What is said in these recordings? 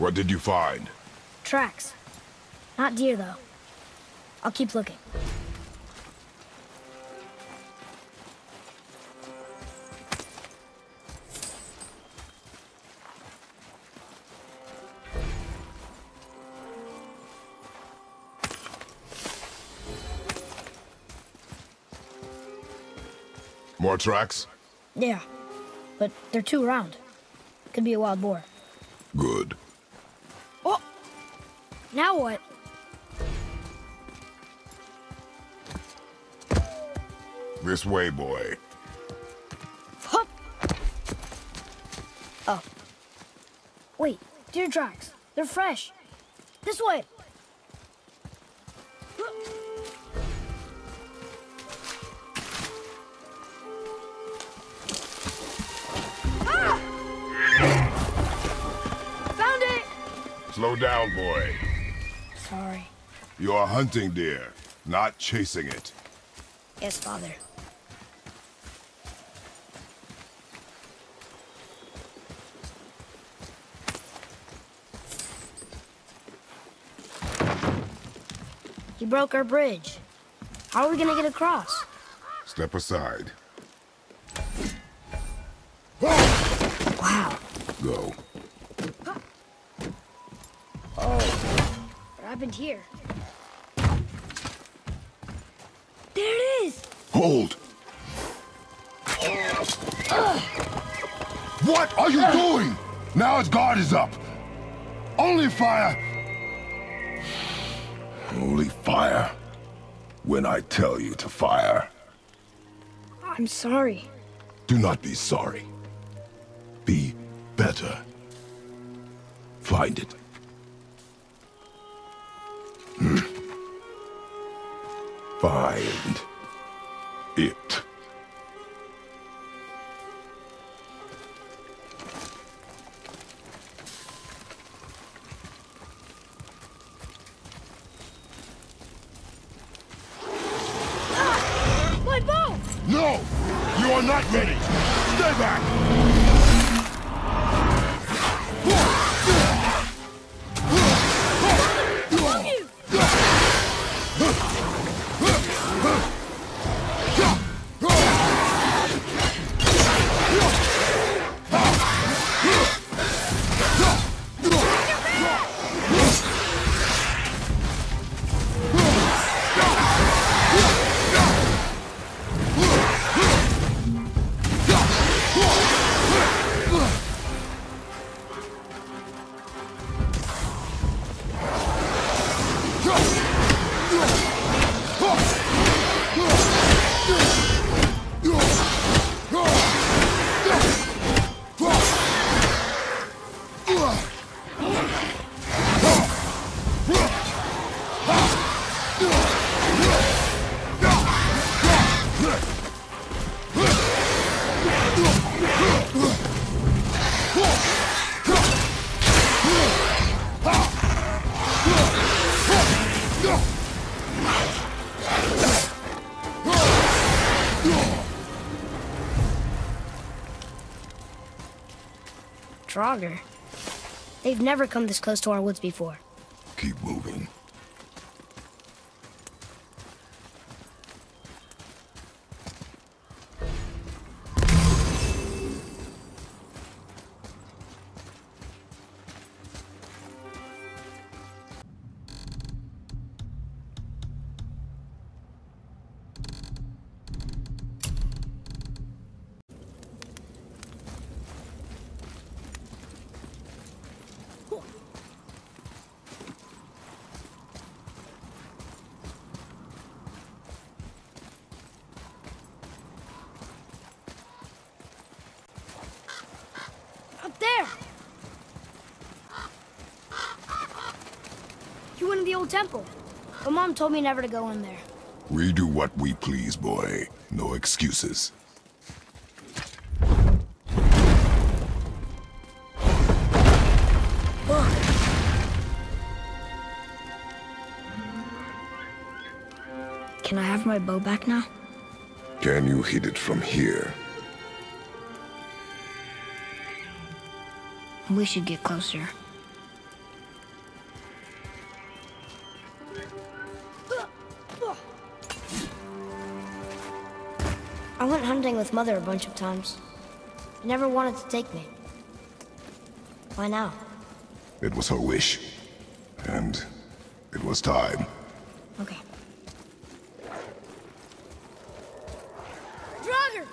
What did you find? Tracks. Not deer, though. I'll keep looking. More tracks? Yeah, but they're too round. Could be a wild boar. Good. Oh! Now what? This way, boy. Hup! Oh. Wait, deer tracks. They're fresh. This way! Slow down, boy. Sorry. You are hunting deer, not chasing it. Yes, Father. He broke our bridge. How are we gonna get across? Step aside. Wow. Go. What happened here? There it is! Hold! What are you doing? Now his guard is up. Only fire. Only fire when I tell you to fire. I'm sorry. Do not be sorry. Be better. Find it. Find it. My bow! No! You are not ready! Stay back! Draugr. They've never come this close to our woods before. Keep moving. Up there! You went to the old temple. But Mom told me never to go in there. We do what we please, boy. No excuses. Look. Can I have my bow back now? Can you hit it from here? We should get closer. with Mother a bunch of times. She never wanted to take me. Why now? It was her wish. And it was time. Okay. Draugr!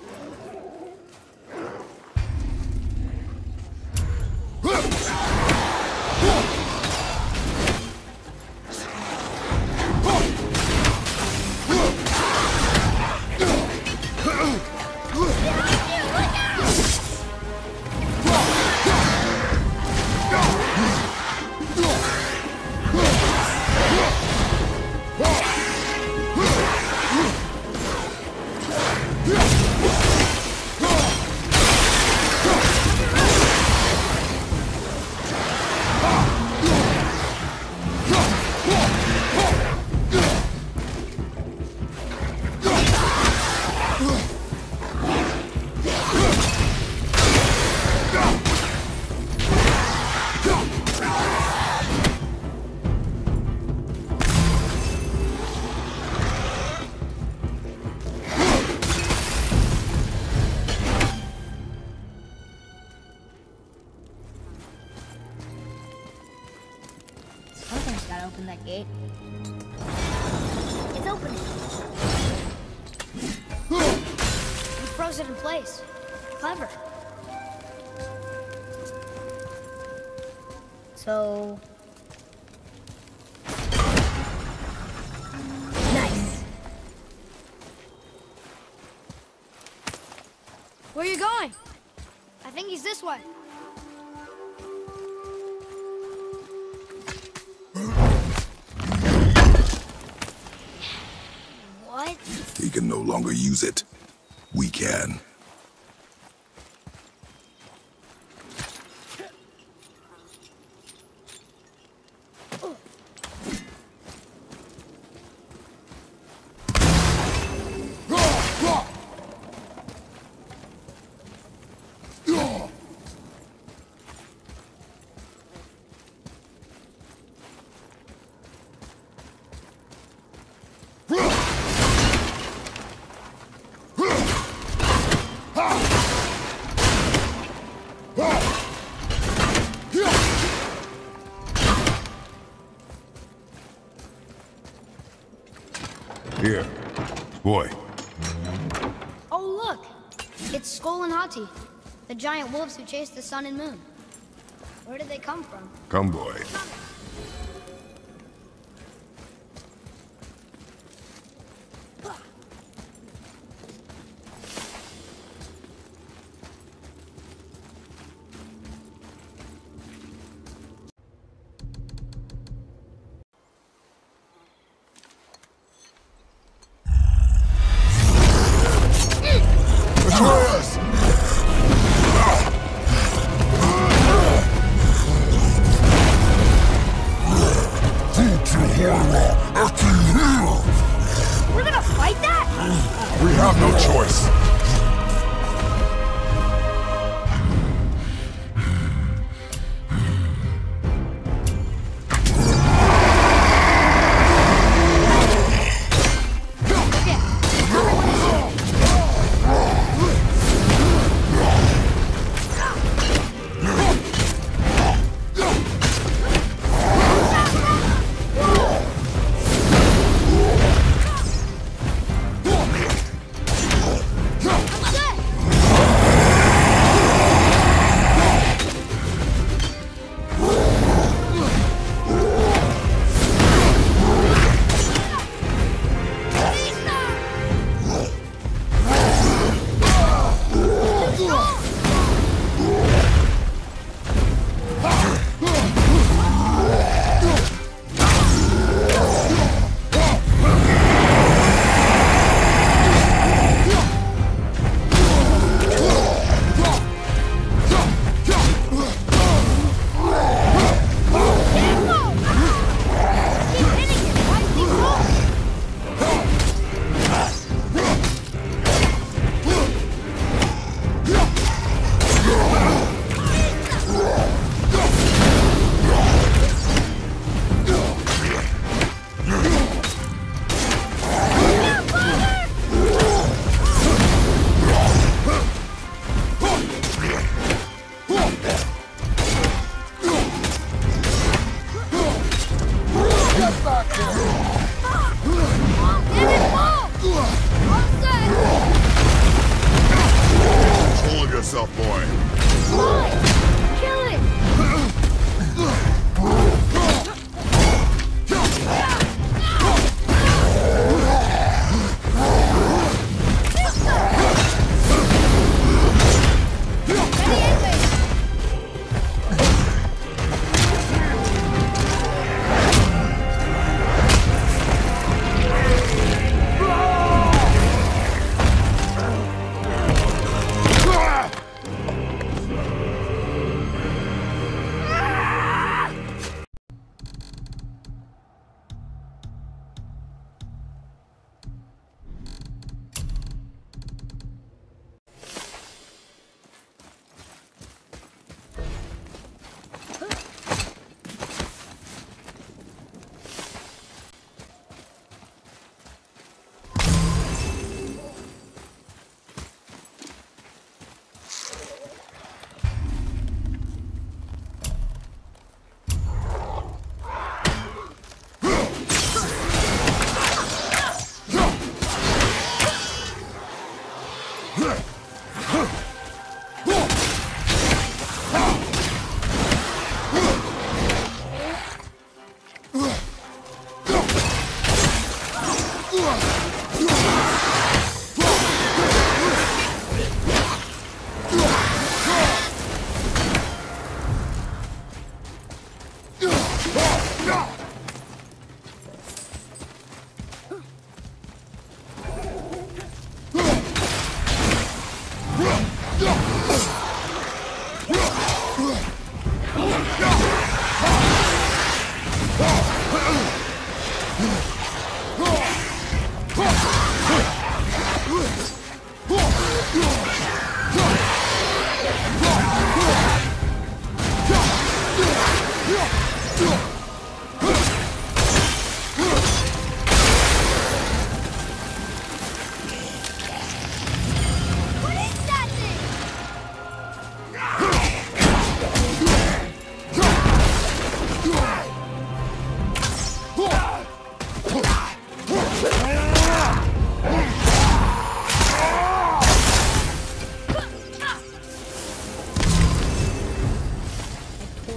Something's gotta open that gate. It's opening. You froze it in place. Clever. So... Nice. Where are you going? I think he's this way. What? He can no longer use it. We can. Here, boy. Oh, look! It's Skoll and Hati, the giant wolves who chased the sun and moon. Where did they come from? Come, boy. Atreus! We're gonna fight that? We have no choice.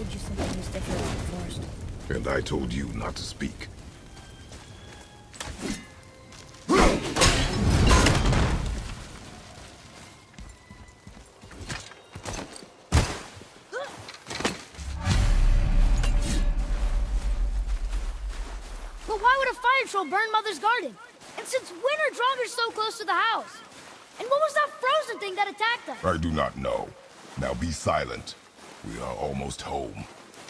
told you something was different in the forest. And I told you not to speak. But why would a fire troll burn Mother's garden? And since when are Draugrs so close to the house? And what was that frozen thing that attacked us? I do not know. Now be silent. We are almost home.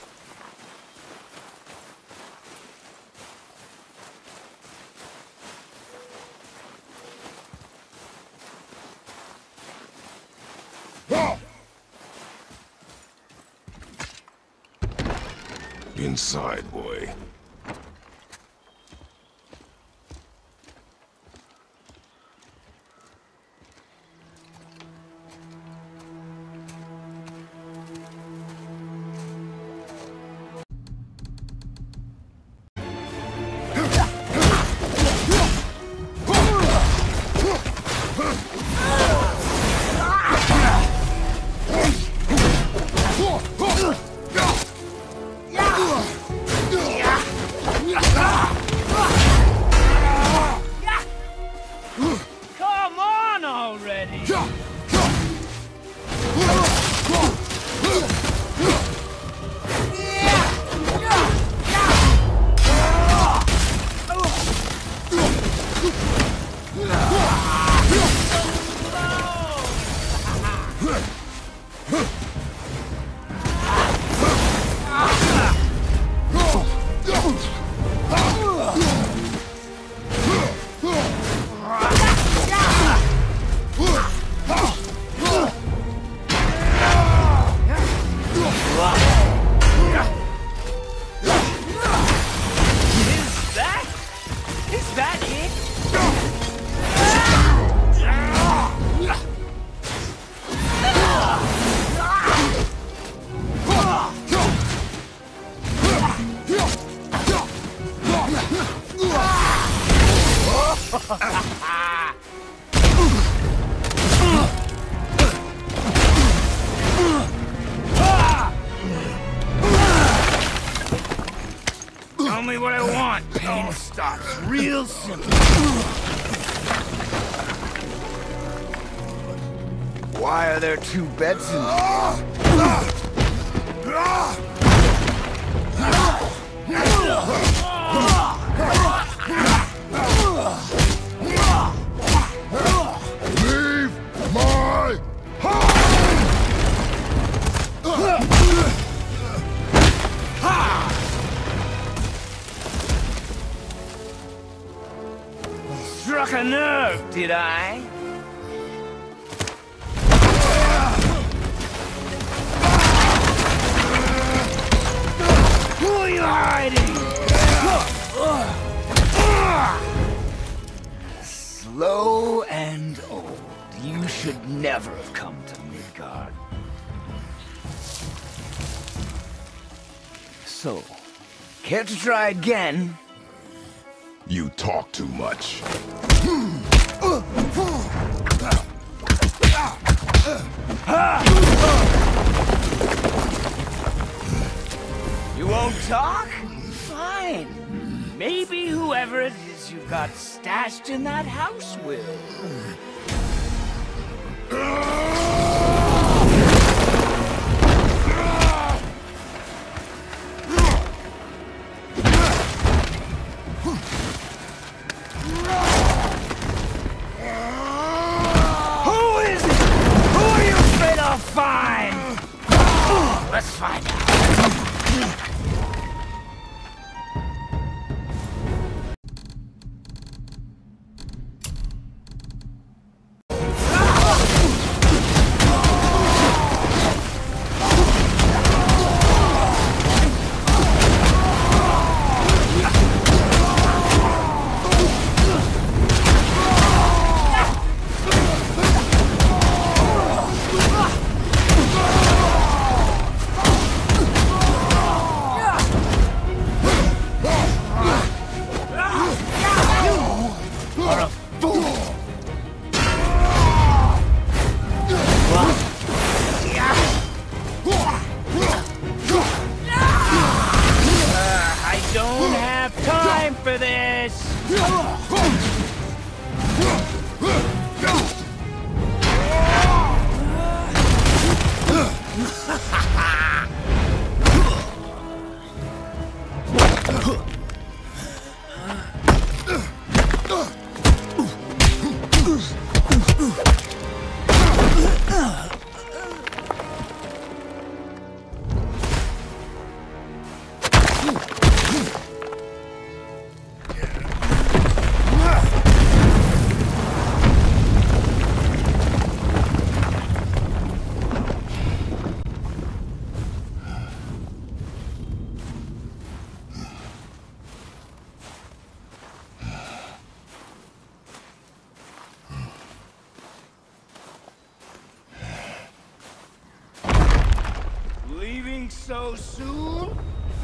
Inside, boy. Come on already! Is that it? Tell me what I want. Pain stops real simple. Why are there two beds in Leave my house! Struck a nerve, did I? Who are you hiding? Slow and old. You should never have come to Midgard. So, care to try again? You talk too much. You won't talk? Fine. Maybe whoever it is you've got stashed in that house will. Who is it? Who are you afraid I'll find? Let's find out. for this! Leaving so soon?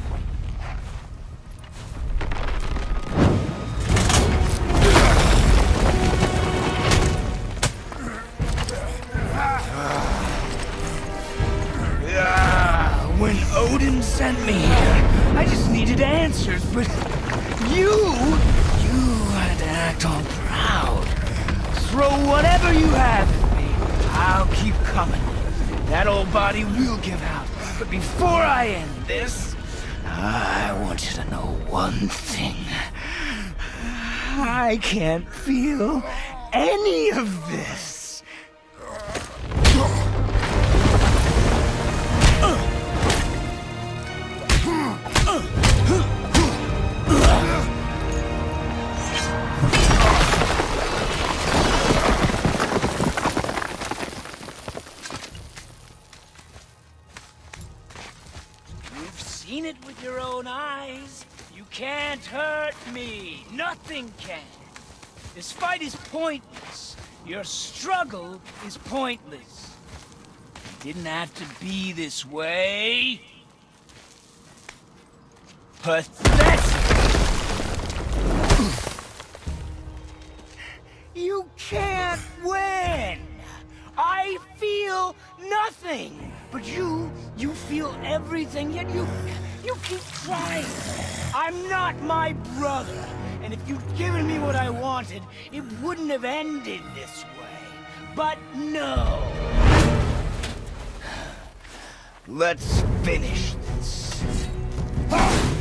When Odin sent me here, I just needed answers, but you had to act all proud. Throw whatever you have at me. I'll keep coming. That old body will give out. But before I end this, I want you to know one thing. I can't feel any of this. Seen it with your own eyes. You can't hurt me. Nothing can. This fight is pointless. Your struggle is pointless. It didn't have to be this way. Pathetic! You can't win! I feel nothing! But you feel everything, yet you keep trying. I'm not my brother, and if you'd given me what I wanted, it wouldn't have ended this way. But no! Let's finish this.